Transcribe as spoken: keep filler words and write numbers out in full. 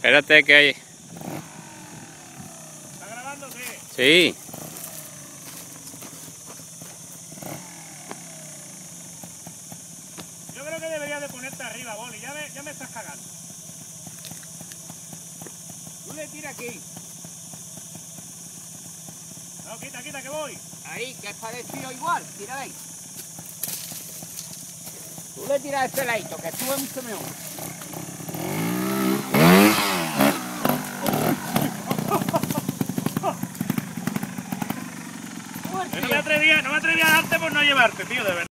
Espérate que hay... ¿Está grabando? Sí. Sí. Yo creo que deberías de ponerte arriba, Boli. Ya me, ya me estás cagando. Tú le tiras aquí. No, quita, quita, que voy. Ahí, que es parecido igual. Tira ahí. Tú le tiras este ladito, que sube mucho mejor. No me atrevía, no me atrevía a darte por no llevarte, tío, de verdad.